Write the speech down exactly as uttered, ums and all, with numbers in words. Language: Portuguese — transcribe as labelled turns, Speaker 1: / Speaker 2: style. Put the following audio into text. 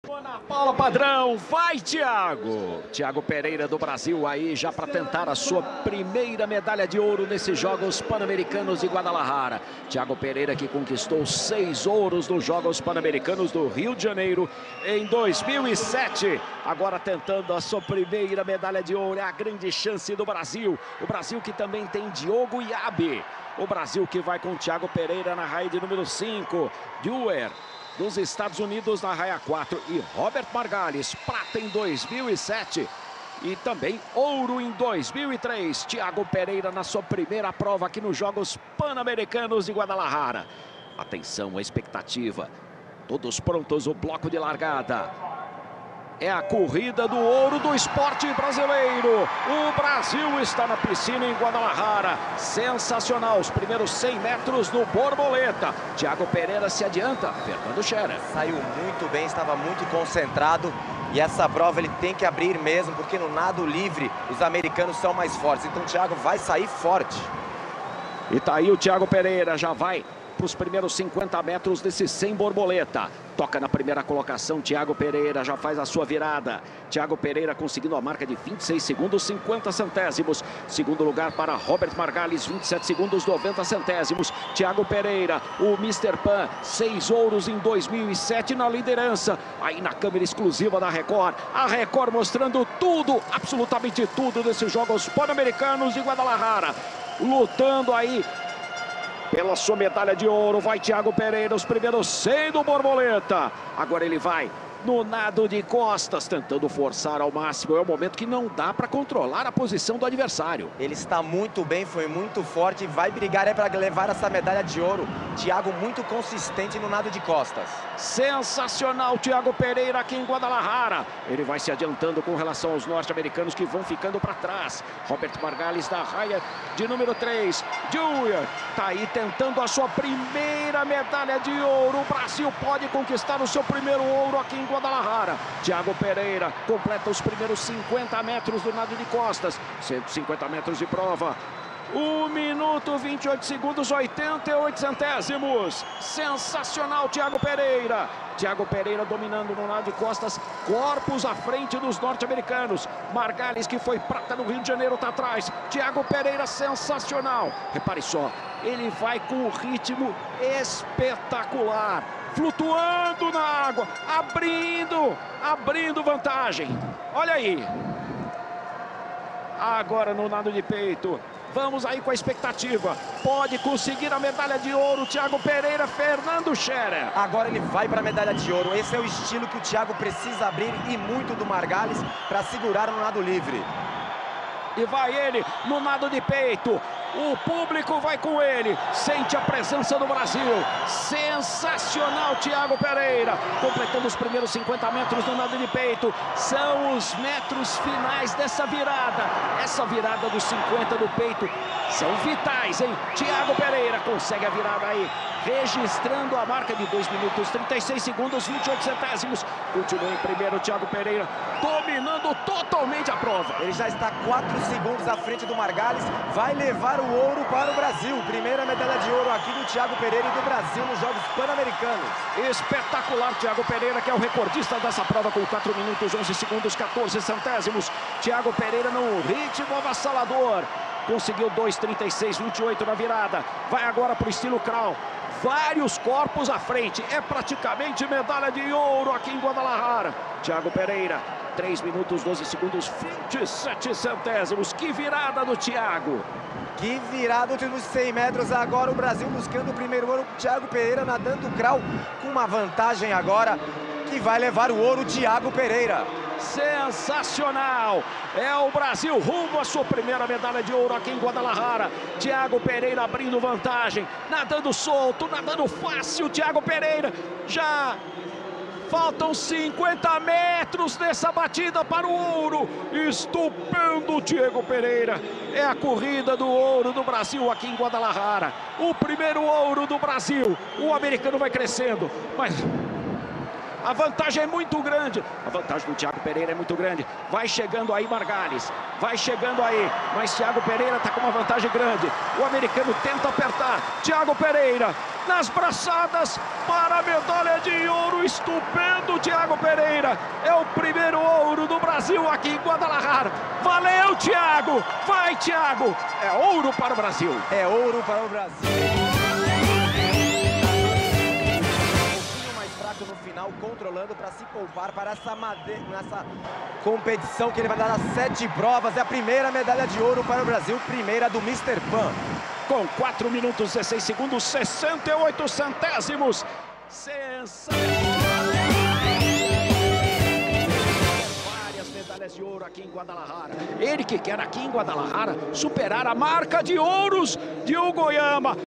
Speaker 1: Na bola padrão, vai Thiago! Thiago Pereira do Brasil aí já para tentar a sua primeira medalha de ouro nesses Jogos Pan-Americanos de Guadalajara. Thiago Pereira que conquistou seis ouros nos Jogos Pan-Americanos do Rio de Janeiro em dois mil e sete. Agora tentando a sua primeira medalha de ouro, é a grande chance do Brasil. O Brasil que também tem Diogo Iabe. O Brasil que vai com Thiago Pereira na raia de número cinco. Dewar dos Estados Unidos na raia quatro e Robert Margalles, prata em dois mil e sete e também ouro em dois mil e três. Thiago Pereira na sua primeira prova aqui nos Jogos Pan-Americanos de Guadalajara. Atenção, a expectativa. Todos prontos, o bloco de largada. É a corrida do ouro do esporte brasileiro. O Brasil está na piscina em Guadalajara. Sensacional, os primeiros cem metros no borboleta. Thiago Pereira se adianta, Fernando Scherer.
Speaker 2: Saiu muito bem, estava muito concentrado. E essa prova ele tem que abrir mesmo, porque no nado livre os americanos são mais fortes. Então o Thiago vai sair forte.
Speaker 1: E tá aí o Thiago Pereira, já vai para os primeiros cinquenta metros desse cem borboleta. Toca na primeira colocação, Thiago Pereira já faz a sua virada. Thiago Pereira conseguindo a marca de vinte e seis segundos, cinquenta centésimos. Segundo lugar para Robert Margalles, vinte e sete segundos, noventa centésimos. Thiago Pereira, o mister Pan, seis ouros em dois mil e sete na liderança. Aí na câmera exclusiva da Record, a Record mostrando tudo, absolutamente tudo desses Jogos Pan-Americanos de Guadalajara. Lutando aí pela sua medalha de ouro, vai Thiago Pereira, os primeiros cem do borboleta. Agora ele vai no nado de costas, tentando forçar ao máximo. É o momento que não dá para controlar a posição do adversário.
Speaker 2: Ele está muito bem, foi muito forte, vai brigar é para levar essa medalha de ouro. Thiago muito consistente no nado de costas.
Speaker 1: Sensacional Thiago Pereira aqui em Guadalajara. Ele vai se adiantando com relação aos norte-americanos que vão ficando para trás. Robert Margalles da raia de número três. Dewar tá aí tentando a sua primeira medalha de ouro. O Brasil pode conquistar o seu primeiro ouro aqui em Guadalajara. Thiago Pereira completa os primeiros cinquenta metros do nado de costas. cento e cinquenta metros de prova. um minuto, vinte e oito segundos, oitenta e oito centésimos. Sensacional Thiago Pereira. Thiago Pereira dominando no nado de costas, corpos à frente dos norte-americanos. Margalles, que foi prata no Rio de Janeiro, está atrás. Thiago Pereira sensacional. Repare só, ele vai com um ritmo espetacular. Flutuando na água, abrindo, abrindo vantagem. Olha aí. Agora no nado de peito. Vamos aí com a expectativa. Pode conseguir a medalha de ouro, Thiago Pereira, Fernando Scherer.
Speaker 2: Agora ele vai para a medalha de ouro. Esse é o estilo que o Thiago precisa abrir e muito do Margalles para segurar no nado livre.
Speaker 1: E vai ele no nado de peito. O público vai com ele. Sente a presença do Brasil. Sensacional Thiago Pereira. Completando os primeiros cinquenta metros no nado de peito. São os metros finais dessa virada. Essa virada dos cinquenta do peito são vitais, hein? Thiago Pereira consegue a virada aí, registrando a marca de dois minutos, trinta e seis segundos, vinte e oito centésimos. Continua em primeiro Thiago Pereira, dominando totalmente a prova.
Speaker 2: Ele já está quatro segundos à frente do Margalles. Vai levar o ouro para o Brasil. Primeira medalha de ouro aqui do Thiago Pereira e do Brasil nos Jogos Pan-Americanos.
Speaker 1: Espetacular Thiago Pereira, que é o recordista dessa prova com quatro minutos, onze segundos, quatorze centésimos. Thiago Pereira no ritmo avassalador. Conseguiu dois trinta e seis, vinte e oito na virada. Vai agora para o estilo crawl. Vários corpos à frente. É praticamente medalha de ouro aqui em Guadalajara. Thiago Pereira, três minutos, doze segundos, vinte e sete centésimos. Que virada do Thiago.
Speaker 2: Que virada nos cem metros. Agora o Brasil buscando o primeiro ouro. Thiago Pereira nadando crawl com uma vantagem agora que vai levar o ouro Thiago Pereira.
Speaker 1: Sensacional! É o Brasil rumo à sua primeira medalha de ouro aqui em Guadalajara. Thiago Pereira abrindo vantagem, nadando solto, nadando fácil. Thiago Pereira, já faltam cinquenta metros nessa batida para o ouro. Estupendo Thiago Pereira. É a corrida do ouro do Brasil aqui em Guadalajara. O primeiro ouro do Brasil. O americano vai crescendo, mas a vantagem é muito grande. A vantagem do Thiago Pereira é muito grande. Vai chegando aí Margalles. Vai chegando aí. Mas Thiago Pereira está com uma vantagem grande. O americano tenta apertar. Thiago Pereira nas braçadas para a medalha de ouro. Estupendo, Thiago Pereira. É o primeiro ouro do Brasil aqui em Guadalajara. Valeu, Thiago! Vai, Thiago! É ouro para o Brasil.
Speaker 2: É ouro para o Brasil. No final, controlando para se poupar para essa, made... nessa competição que ele vai dar nas sete provas. É a primeira medalha de ouro para o Brasil, primeira do mister Pan.
Speaker 1: Com quatro minutos e dezesseis segundos, sessenta e oito centésimos. Sensacional! Várias medalhas de ouro aqui em Guadalajara. Ele que quer aqui em Guadalajara superar a marca de ouros de Ugoyama.